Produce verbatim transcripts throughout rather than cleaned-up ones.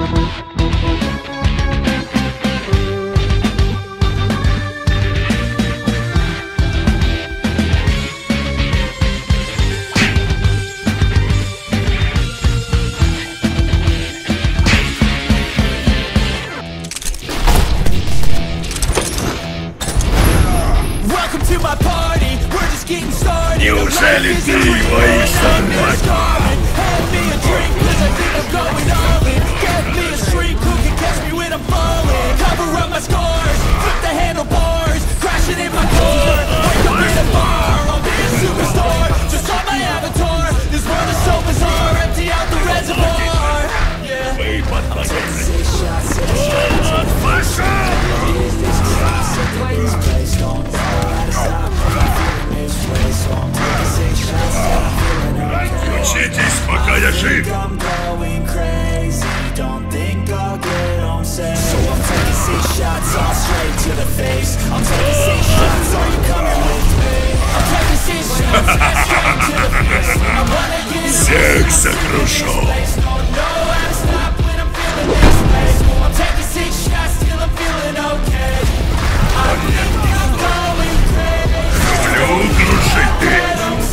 Неужели ты боишься мать? Учитесь, пока я жив. Всех сокрушу. Люблю крушить ты.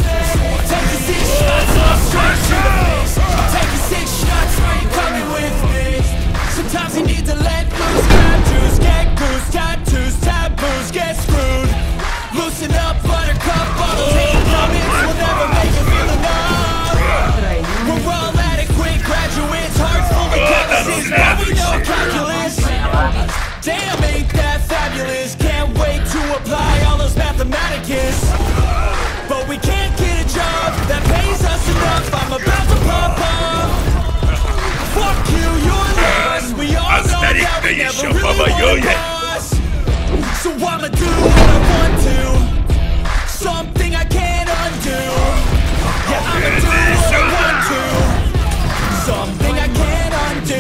Sometimes you need to let loose, tattoos, get goose, tattoos, taboos, get screwed. Loosen up, buttercup, bottles, hate comments will never make you feel enough. We're all adequate graduates, hearts full of calluses, but we know calculus. Damn, ain't that fabulous? Can't wait to apply all those mathematicus. But we can't get a job that pays us enough. I'm about to pop up. Fuck you, you're lost. We all know that we never really lost. So I'ma do what I want to. Something I can't undo. Yeah, I'ma do what I want to. Something I can't undo.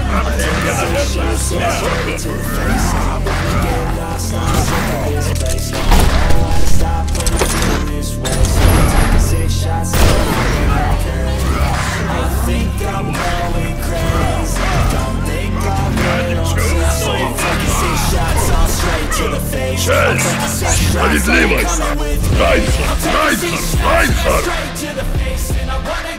I think I'm going crazy. Don't think I'm real. So I'm taking six shots all straight to the face. Справедливость! Райнхардт! Райнхардт! Райнхардт!